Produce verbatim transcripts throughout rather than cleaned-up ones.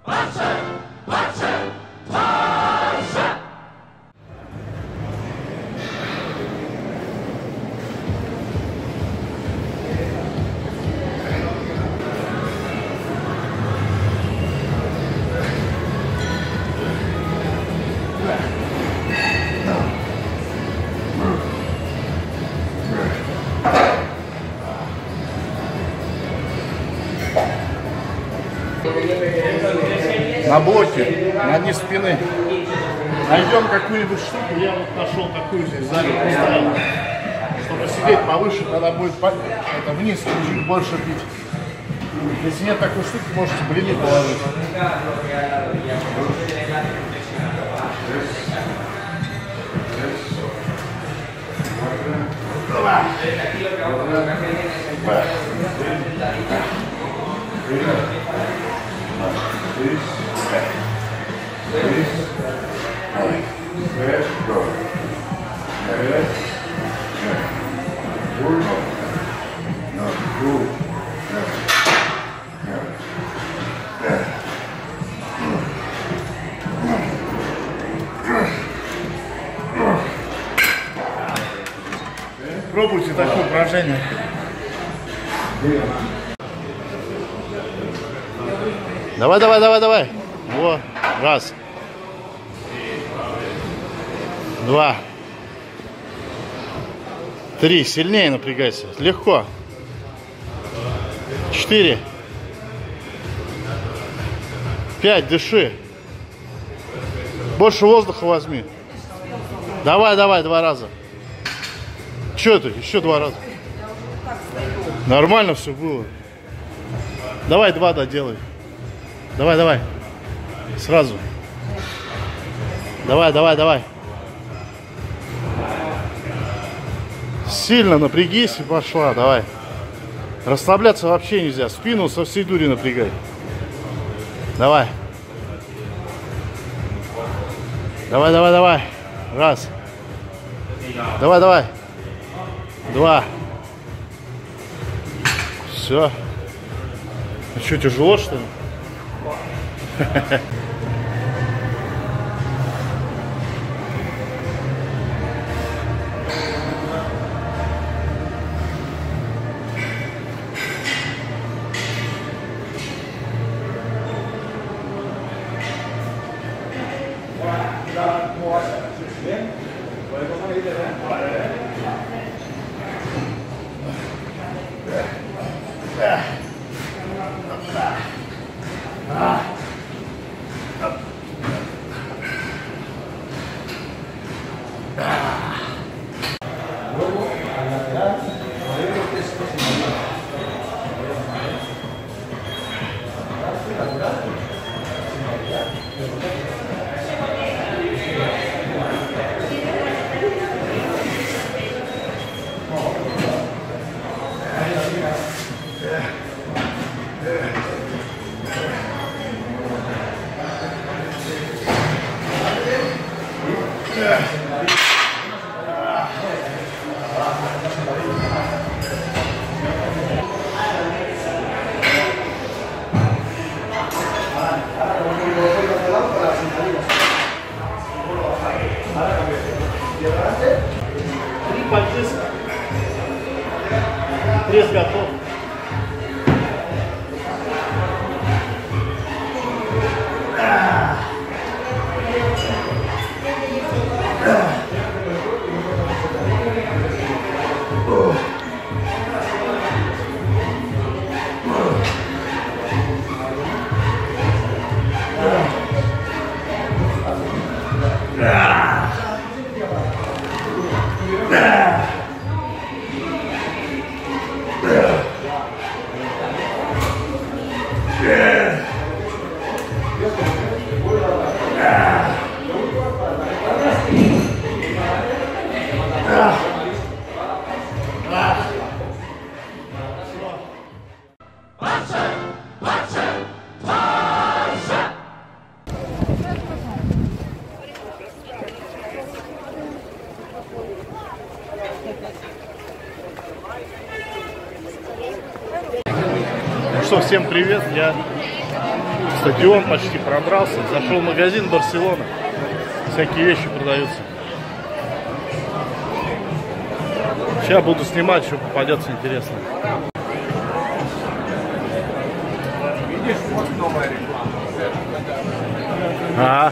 На блоке, на низ спины. Найдем какую-нибудь штуку. Я вот нашел такую здесь сзади поставил. Чтобы сидеть повыше, тогда будет это вниз чуть больше пить. Если нет такой штуки, можете блины положить. Пробуйте такое упражнение. Давай, давай, давай, давай. Во, раз. Два. Три. Сильнее напрягайся. Легко. Четыре. Пять. Дыши. Больше воздуха возьми. Давай, давай, два раза. Че ты? Еще два раза. Нормально все было. Давай два доделай. Давай, давай. Сразу. Давай, давай, давай. Сильно напрягись и пошла. Давай. Расслабляться вообще нельзя. Спину со всей дури напрягай. Давай. Давай, давай, давай. Раз. Давай, давай. Два. Все. А что, тяжело, что ли? Пресс готов. Ну что, всем привет, я Стадион почти продрался. Зашел в магазин Барселона. Всякие вещи продаются. Сейчас буду снимать, что попадется интересно. Видишь, вот новая реклама. А.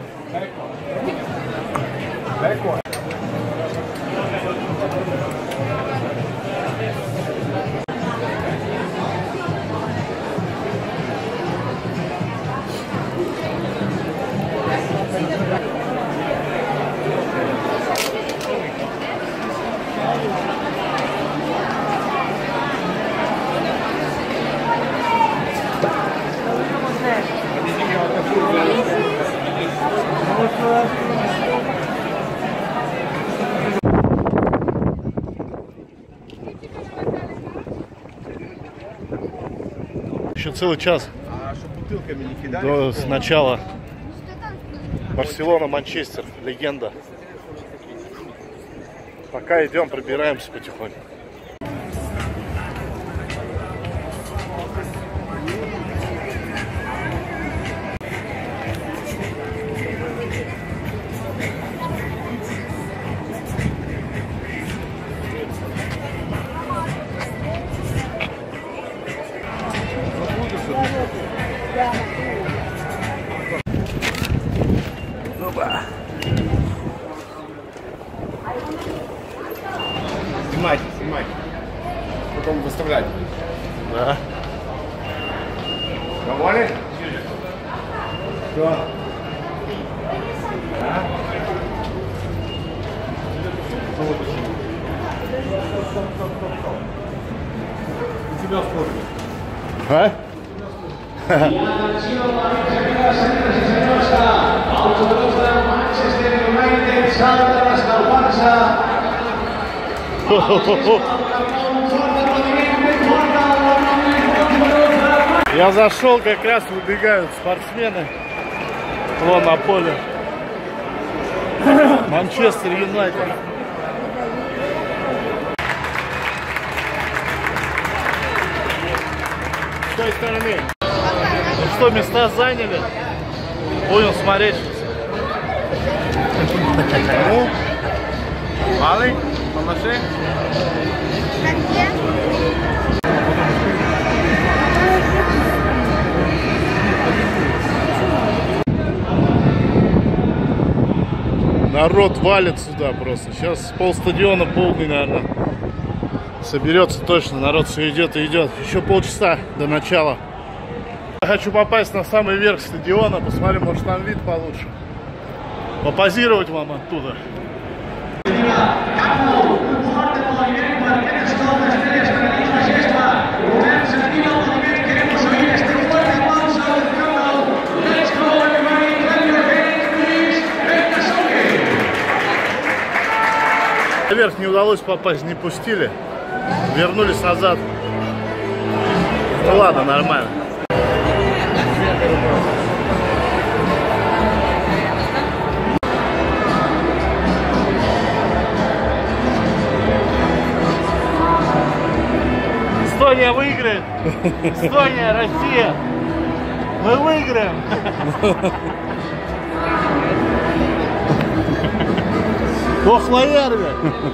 Еще целый час А чтобы бутылками не кидали? до с начала. Барселона, Манчестер, легенда. Пока идем, пробираемся потихоньку. Снимайте, снимайте. Потом выставлять. Да. Доволен? Что? А? У тебя сколько? А? Я зашел, как раз выбегают спортсмены. Вон на поле. Манчестер Юнайтед. С той стороны. Ну что, места заняли? Будем смотреть. Ну? Малый? Помаши? Народ валит сюда просто. Сейчас полстадиона полный, наверное. Соберется точно. Народ все идет и идет. Еще полчаса до начала. Я хочу попасть на самый верх стадиона. Посмотрим, может там вид получше. Попозировать вам оттуда. Наверх не удалось попасть, не пустили. Вернулись назад. Ну ладно, нормально. Эстония выиграет. Эстония, Россия. Мы выиграем. Ojo Järve.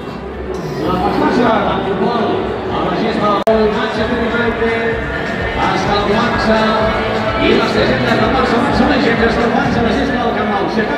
Hasta el Guanxa i les llegendes del Barça Barça Legendes del Guanxa la gesta del Camp Nou.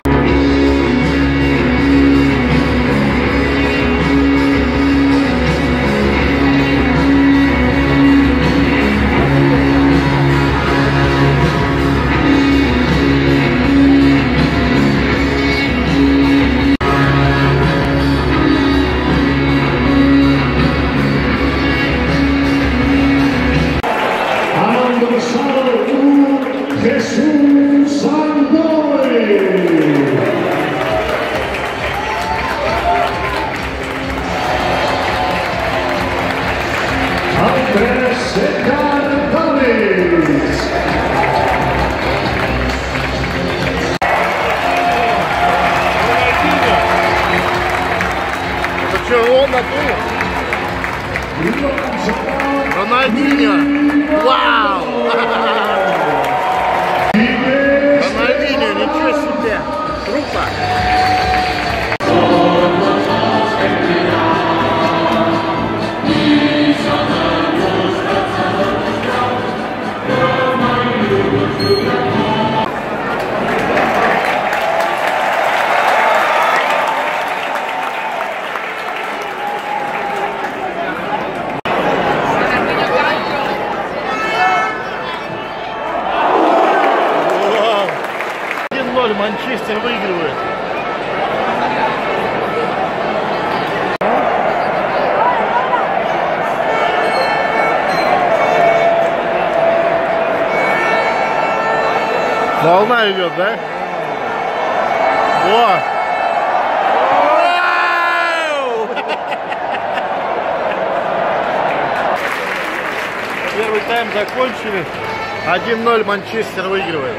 Рональдинho! Вау! ноль Манчестер выигрывает. Волна идет, да? О! Первый тайм закончили. один ноль Манчестер выигрывает.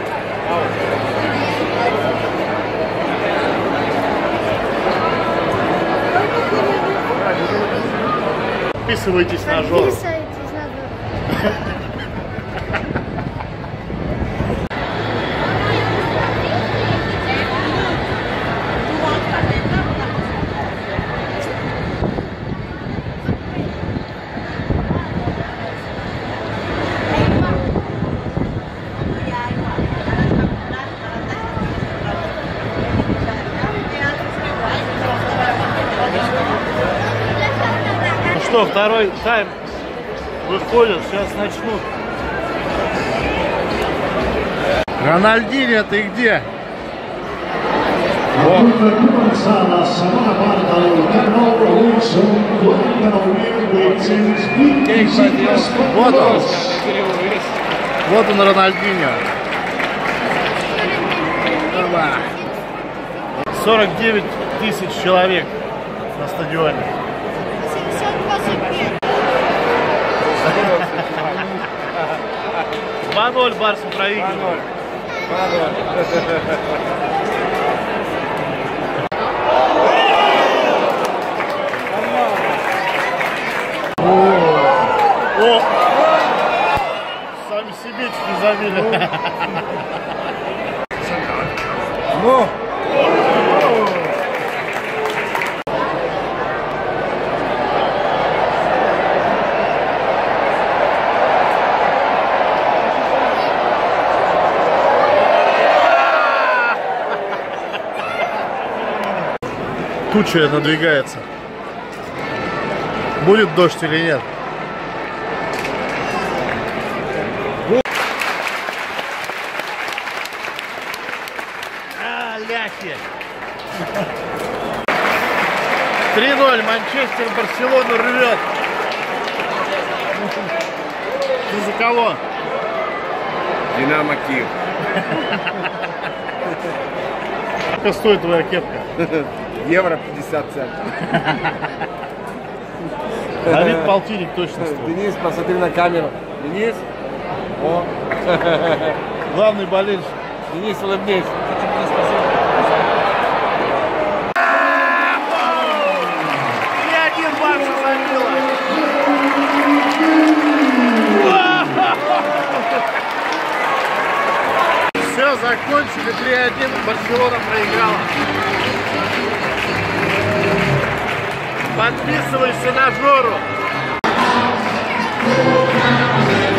Подписывайтесь на Жору. Подписывайтесь на Жору. Что, второй тайм выходит, сейчас начнут. Рональдинho, ты где? Вот. Вот он. Вот он, Рональдинho. сорок девять тысяч человек на стадионе. два ноль Барса проигрывает. О! Сами себе чуть не забили. Ну! Туча надвигается. Будет дождь или нет? А, ляхи! три ноль Манчестер Барселону рвет. Ты за кого? Динамо Киев. Сколько стоит твоя кепка? Евро пятьдесят центов. На вид полтинник точно стоит. Денис, посмотри на камеру. Денис. О. Главный болельщик. Денис, улыбнись. И один Барса забила. Все, закончили. три один. Барселона проиграла. Подписывайся на Жору.